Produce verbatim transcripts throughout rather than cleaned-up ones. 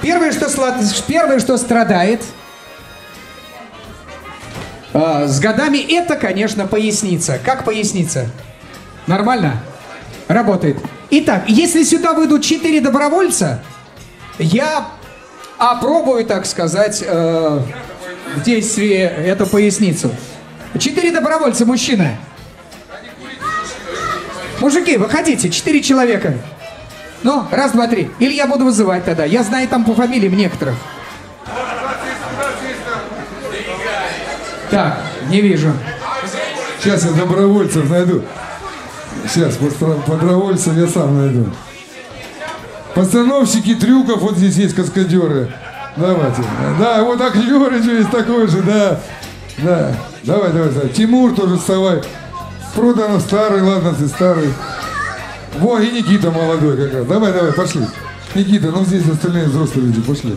Первое, что, первое, что страдает э, с годами, это, конечно, поясница. Как поясница? Нормально? Работает. Итак, если сюда выйдут четыре добровольца, я опробую, так сказать, э, в действии эту поясницу. Четыре добровольца, мужчины. Мужики, выходите, четыре человека. Ну, раз, два, три. Или я буду вызывать тогда. Я знаю там по фамилиям некоторых. Так, не вижу. Сейчас я добровольцев найду. Сейчас, добровольцев я сам найду. Постановщики трюков, вот здесь есть каскадеры. Давайте. Да, вот актеры есть такой же, да. Да. Давай, давай, давай. Тимур тоже вставай. Проданов старый, ладно, ты старый. Во, и Никита молодой как раз. Давай, давай, пошли. Никита, ну здесь остальные взрослые люди, пошли.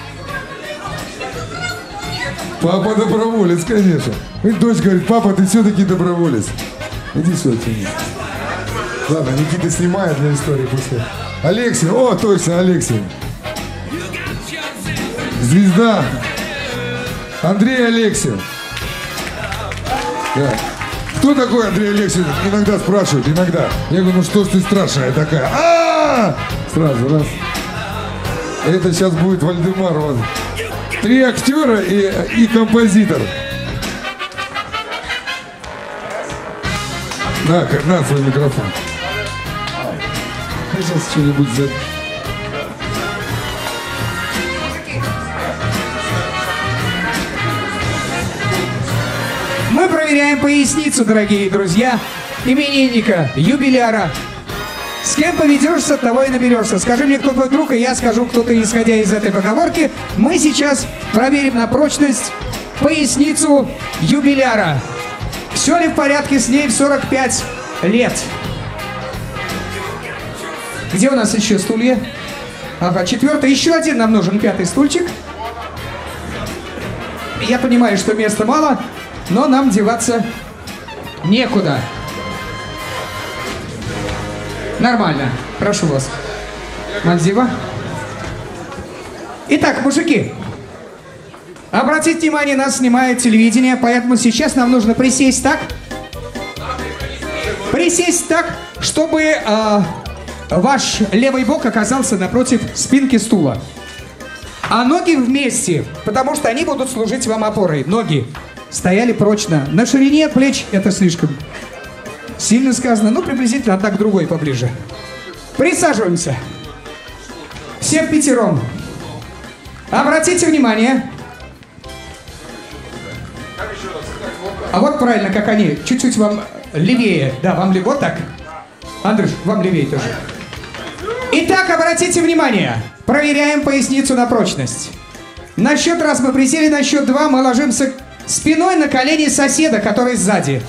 Папа доброволец, конечно. И дочь говорит, папа, ты все-таки доброволец. Иди сюда, Тимур. Ладно, Никита снимает для истории после. Алексей, о, точно, Алексей. Звезда. Андрей Алексеев. Да. Кто такой Андрей Алексеев? Иногда спрашивают, иногда. Я говорю, ну что ж ты страшная такая? А-а-а! Сразу, раз. Это сейчас будет Вальдемар. Вот. Три актера и, и композитор. На, на свой микрофон. Сейчас что-нибудь за... Мы проверяем поясницу, дорогие друзья, именинника, юбиляра. С кем поведешься, того и наберешься. Скажи мне, кто твой друг, и я скажу, кто ты, исходя из этой поговорки. Мы сейчас проверим на прочность поясницу юбиляра. Все ли в порядке с ней в сорок пять лет? Где у нас еще стулья? Ага, четвертый. Еще один нам нужен, пятый стульчик. Я понимаю, что места мало, но нам деваться некуда. Нормально. Прошу вас. Мальдива. Итак, мужики. Обратите внимание, нас снимает телевидение, поэтому сейчас нам нужно присесть так. Присесть так, чтобы э, ваш левый бок оказался напротив спинки стула. А ноги вместе, потому что они будут служить вам опорой. Ноги стояли прочно. На ширине плеч это слишком сильно сказано. Ну, приблизительно так другой поближе. Присаживаемся. Все пятером. Обратите внимание. А вот правильно, как они. Чуть-чуть вам левее. Да, вам левее. Вот так. Андрюш, вам левее тоже. Итак, обратите внимание. Проверяем поясницу на прочность. На счет раз мы присели, на счет два мы ложимся спиной на колени соседа, который сзади.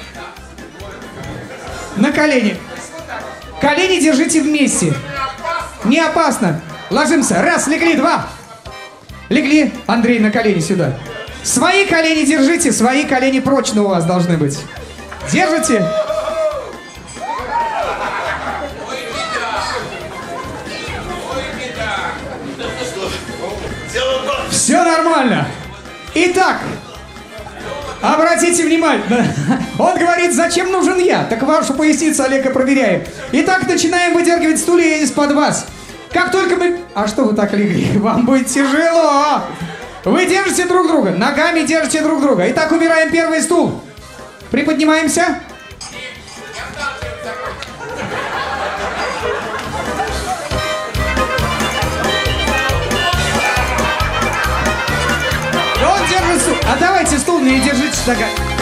На колени. Колени держите вместе. Не опасно. Ложимся. Раз, легли, два. Легли. Андрей, на колени сюда. Свои колени держите, свои колени прочно у вас должны быть. Держите. Все нормально. Итак, обратите внимание. Он говорит, зачем нужен я? Так вашу поясницу, Олег, и проверяем. Итак, начинаем выдергивать стулья из-под вас. Как только мы... А что вы так легли? Вам будет тяжело. Вы держите друг друга. Ногами держите друг друга. Итак, убираем первый стул. Приподнимаемся. Он держит стул. А давайте стул не держите так.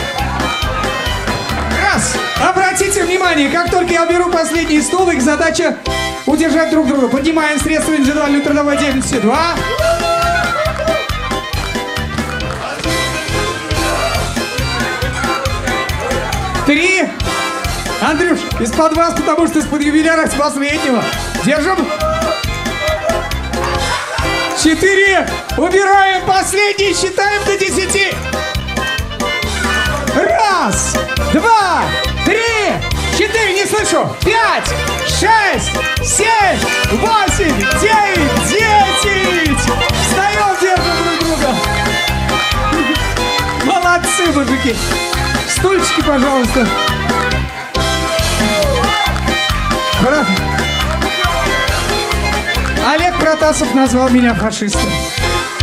Раз. Обратите внимание, как только я уберу последний стул, их задача удержать друг друга. Поднимаем средства индивидуальной трудовой деятельности. Два. Три. Андрюш, из-под вас, потому что из-под юбиляра с последнего. Держим. Четыре. Убираем последний, считаем до десяти. Раз, два, три, четыре, не слышу. Пять, шесть, семь, восемь, девять, десять. Молодцы, мужики. Стульчики, пожалуйста. Браво. Олег Протасов назвал меня фашистом.